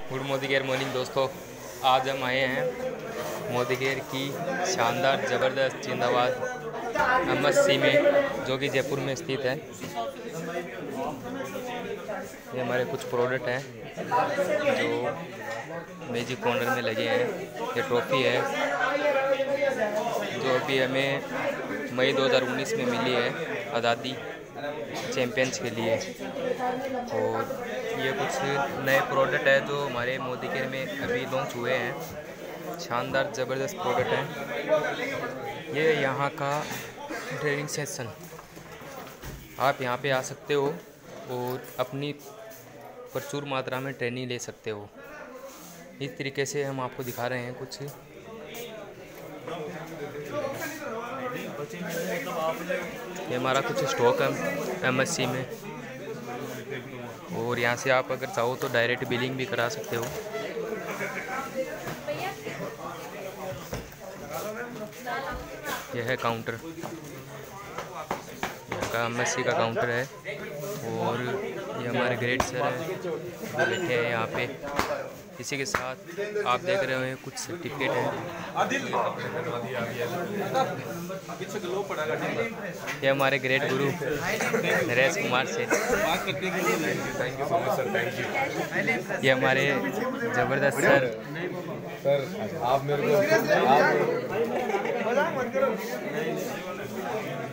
Good Modicare morning दोस्तों। आज हम आए हैं मोदीकेयर की शानदार ज़बरदस्त जिंदाबाद एमएससी में, जो कि जयपुर में स्थित है। ये हमारे कुछ प्रोडक्ट हैं जो मैजिक कॉर्नर में लगे हैं। ये ट्रॉफ़ी है जो अभी हमें मई 2019 में मिली है आज़ादी चैम्पियंस के लिए। और ये कुछ नए प्रोडक्ट है जो हमारे मोदीकेयर में अभी लॉन्च हुए हैं। शानदार ज़बरदस्त प्रोडक्ट हैं। ये यहाँ का ट्रेनिंग सेशन, आप यहाँ पे आ सकते हो और अपनी प्रचुर मात्रा में ट्रेनिंग ले सकते हो। इस तरीके से हम आपको दिखा रहे हैं कुछ। ये हमारा कुछ स्टॉक है एमएससी में, और यहाँ से आप अगर चाहो तो डायरेक्ट बिलिंग भी करा सकते हो। यह है काउंटर, यहाँ का एमएससी का काउंटर है। और ये हमारे ग्रेड सर हैं जो बैठे हैं यहाँ पे। इसी के साथ आप देख रहे हो कुछ सर्टिफिकेट हैं। ये हमारे ग्रेड गुरु नरेश कुमार से। Thank you so much sir, thank you. ये हमारे ज़बरदस्त सर आप मेरे को